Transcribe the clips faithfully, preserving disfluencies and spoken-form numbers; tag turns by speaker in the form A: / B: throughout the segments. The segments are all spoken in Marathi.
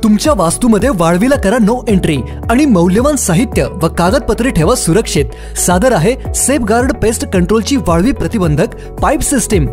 A: तुमच्या वास्तूमध्ये वाळवीला करा नो एंट्री आणि मौल्यवान साहित्य व कागदपत्रे ठेवा सुरक्षित। सादर आहे सेफगार्ड पेस्ट कंट्रोलची वाळवी प्रतिबंधक पाईप सिस्टीम।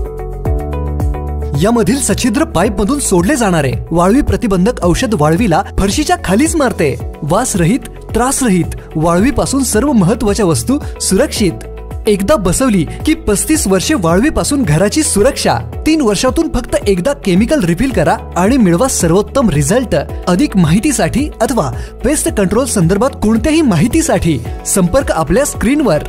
A: यामधील सच्छिद्र पाईप मधून सोडले जाणारे वाळवी प्रतिबंधक औषध वाळवीला फरशीच्या खालीच मारते। वास रहित, त्रास रहित वाळवी पासून सर्व महत्त्वाच्या वस्तू सुरक्षित। एकदा बसवली की पस्तीस वर्षे वाळवी पासून घराची सुरक्षा। तीन वर्षातून फक्त एकदा केमिकल रिफिल करा आणि मिळवा सर्वोत्तम रिझल्ट। अधिक माहितीसाठी अथवा पेस्ट कंट्रोल संदर्भात कोणत्याही माहितीसाठी संपर्क आपल्या स्क्रीनवर।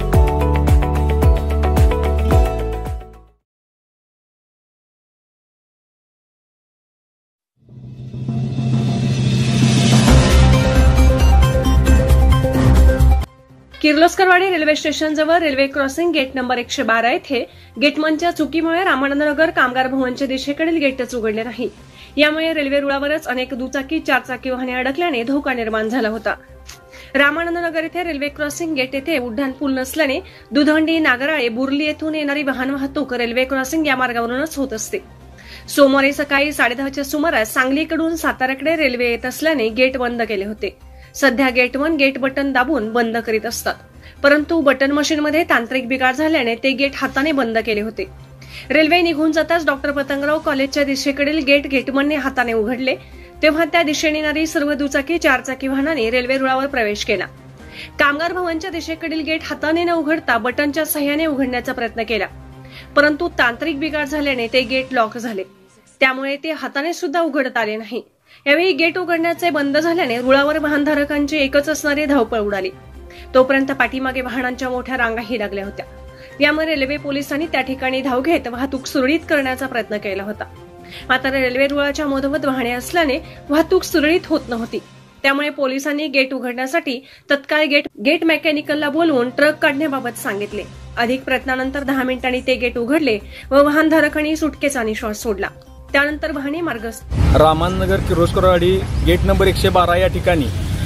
B: किर्लोस्करवाडी रेल्वे स्टेशन जवळ रेल्वे क्रॉसिंग गेट नंबर एकशे बारा येथे गेटमनच्या चुकीमुळे रामानंदनगर कामगार भवनच्या दिशेकडील गेटच उघडले नाही। यामुळे रेल्वे रुळावरच अनेक दुचाकी चारचाकी वाहने अडकल्याने धोका निर्माण झाला होता। रामानंदनगर येथे रेल्वे क्रॉसिंग गेट येथे उड्डाण पूल नसल्याने दुधंडी, नागराळे, बुर्ली येथून येणारी वाहन वाहतूक रेल्वे क्रॉसिंग या मार्गावरूनच होत असते। सोमवारी सकाळी साडेदहाच्या सुमारास सांगलीकडून साताऱ्याकडे रेल्वे येत असल्याने गेट बंद केले होते। सध्या गेट वन गेट बटन दाबून बंद करीत असतात, परंतु बटन मशीनमध्ये तांत्रिक बिघाड झाल्याने ते गेट हाताने बंद केले होते। रेल्वे निघून जाताच डॉक्टर पतंगराव कॉलेजच्या दिशेकडील गेट गेटमनने हाताने उघडले, तेव्हा त्या दिशेने येणारी सर्व दुचाकी चारचाकी वाहनाने रेल्वे रुळावर प्रवेश केला। कामगार भवनच्या दिशेकडील गेट हाताने न उघडता बटनच्या सहाय्याने उघडण्याचा प्रयत्न केला, परंतु तांत्रिक बिघाड झाल्याने ते गेट लॉक झाले, त्यामुळे ते हाताने सुद्धा उघडता आले नाही। यावेळी गेट उघडण्याचे बंद झाल्याने रुळावर वाहनधारकांची एकच असणारी धावपळ उडाली। तोपर्यंत पाठीमागे वाहनांच्या मोठ्या रांगाही लागल्या होत्या। यामुळे रेल्वे पोलिसांनी त्या ठिकाणी धाव घेत वाहतूक सुरळीत करण्याचा प्रयत्न केला होता। मात्र रेल्वे रुळाच्या मधोमध वाहने असल्याने वाहतूक सुरळीत होत नव्हती। त्यामुळे पोलिसांनी गेट उघडण्यासाठी तत्काळ गेट गेट मेकॅनिकलला बोलवून ट्रक काढण्याबाबत सांगितले। अधिक प्रयत्नानंतर दहा मिनिटांनी ते गेट उघडले व वाहनधारकांनी सुटकेचा निश्वास सोडला। त्यानंतर वाहने मार्गस्थ।
C: रामानंदनगर किर्लोस्करवाडी गेट नंबर एकशे बारा या ठिकाणी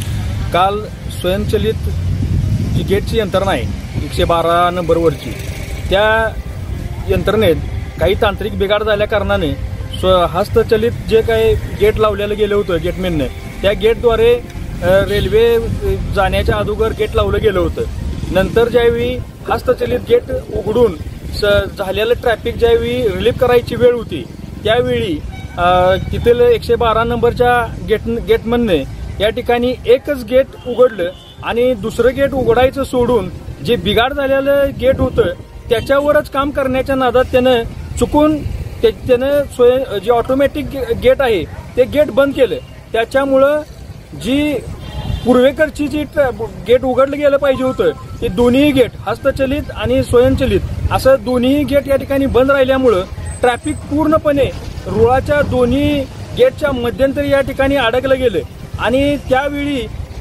C: काल स्वयंचलित जी गेटची यंत्रणा आहे एकशे बारा नंबरवरची, त्या यंत्रणेत काही तांत्रिक बिघाड झाल्या कारणाने हस्तचलित जे काही गेट लावलेलं गेलं होतं गेटमॅनने, त्या गेटद्वारे रेल्वे जाण्याच्या अगोदर गेट लावलं गेलं होतं। नंतर ज्यावेळी हस्तचलित गेट उघडून झालेलं ट्रॅफिक ज्यावेळी रिलीफ करायची वेळ होती, त्यावेळी तिथील एकशे बारा नंबरच्या गेट गेटमनने या ठिकाणी एकच गेट उघडलं आणि दुसरं गेट उघडायचं सोडून जे बिघाड झालेलं गेट होतं त्याच्यावरच काम करण्याच्या नादात त्यानं चुकून त्यानं स्वयं जे ऑटोमॅटिक गेट आहे ते गेट बंद केलं। त्याच्यामुळं जी पूर्वेकडची जी गेट उघडलं गेलं पाहिजे होतं ते दोन्ही गेट हस्तचलित आणि स्वयंचलित असं दोन्ही गेट या ठिकाणी बंद राहिल्यामुळं ट्रॅफिक पूर्णपणे रुळाच्या दोन्ही गेटच्या मध्यंतरी या ठिकाणी अडकलं गेलं। आणि त्यावेळी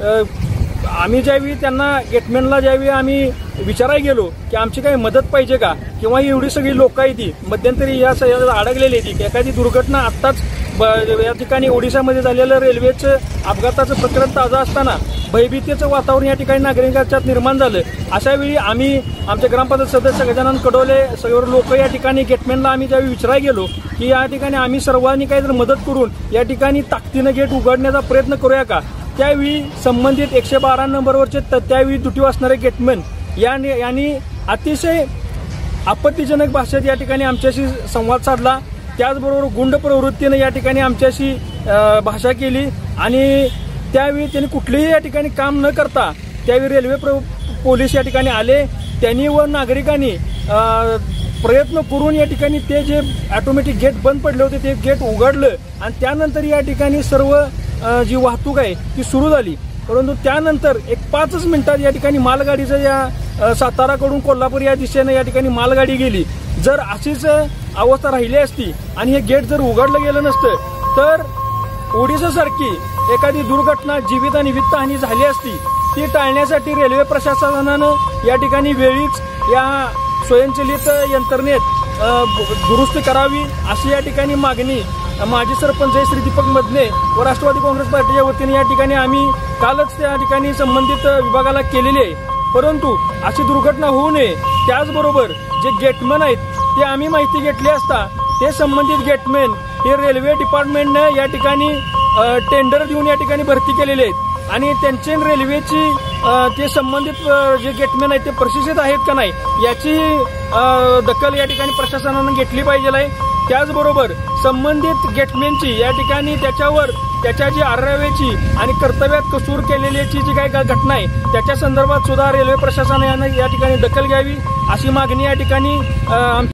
C: आम्ही ज्यावेळी त्यांना गेटमॅनला ज्यावेळी आम्ही विचारायला गेलो की आमची काही मदत पाहिजे का, किंवा एवढी सगळी लोक आहे ती मध्यंतरी या अडकलेली ती, एखादी दुर्घटना आत्ताच या ठिकाणी ओडिशामध्ये झालेलं रेल्वेचं अपघाताचं प्रकरण ताजं असताना भयभीतीचं वातावरण या ठिकाणी नागरिकांच्यात निर्माण झालं। अशा वेळी आम्ही आमचे ग्रामपंचायत सदस्य सगळेजणांना कडवले, सर्व लोक या ठिकाणी गेटमॅनला आम्ही ज्यावेळी विचारायला गेलो की या ठिकाणी आम्ही सर्वांनी काही जर मदत करून या ठिकाणी ताकदीनं गेट उघडण्याचा प्रयत्न करूया का, त्यावेळी संबंधित एकशे बारा नंबरवरचे त्यावेळी दुटी असणारे गेटमॅन यांनी अतिशय आपत्तीजनक भाषेत या ठिकाणी आमच्याशी संवाद साधला। त्याचबरोबर गुंड प्रवृत्तीने या ठिकाणी आमच्याशी भाषा केली आणि त्यावेळी त्यांनी कुठलेही या ठिकाणी काम न करता त्यावेळी रेल्वे पोलीस या ठिकाणी आले। त्यांनी व नागरिकांनी प्रयत्न करून या ठिकाणी ते जे ऑटोमॅटिक गेट बंद पडले होते ते गेट उघडलं आणि त्यानंतर या ठिकाणी सर्व जी वाहतूक आहे ती सुरू झाली। परंतु त्यानंतर एक पाचच मिनिटात या ठिकाणी मालगाडीचं या साताराकडून कोल्हापूर या दिशेने या ठिकाणी मालगाडी गेली। जर अशीच अवस्था राहिली असती आणि हे गेट जर उघडलं गेलं नसतं तर ओडिशासारखी एखादी दुर्घटना जीवित आणि वित्तहानी झाली असती। ती टाळण्यासाठी रेल्वे प्रशासनानं या ठिकाणी वेळीच या स्वयंचलित यंत्रणेत दुरुस्ती करावी अशी या ठिकाणी मागणी माजी सरपंच श्री दीपक मदने व राष्ट्रवादी काँग्रेस पार्टीच्या वतीने या ठिकाणी आम्ही कालच त्या ठिकाणी संबंधित विभागाला केलेली आहे। परंतु अशी दुर्घटना होऊ नये त्याचबरोबर जे गेटमॅन आहेत ते आम्ही माहिती घेतली असता ते संबंधित गेटमॅन हे रेल्वे डिपार्टमेंटने या ठिकाणी अ, टेंडर देऊन या ठिकाणी भरती केलेली आहेत आणि त्यांचे रेल्वेची अ, ते संबंधित अ, जे गेटमॅन आहेत ते प्रशिक्षित आहेत का नाही याची अ, दखल या ठिकाणी प्रशासनानं घेतली पाहिजे आहे। त्याचबरोबर संबंधित गेटमॅनची या ठिकाणी त्याच्यावर त्याच्या जी आराव्याची आणि कर्तव्यात कसूर केलेल्याची जी काही घटना आहे त्याच्या संदर्भात सुद्धा रेल्वे प्रशासनाने या ठिकाणी दखल घ्यावी अशी मागणी या ठिकाणी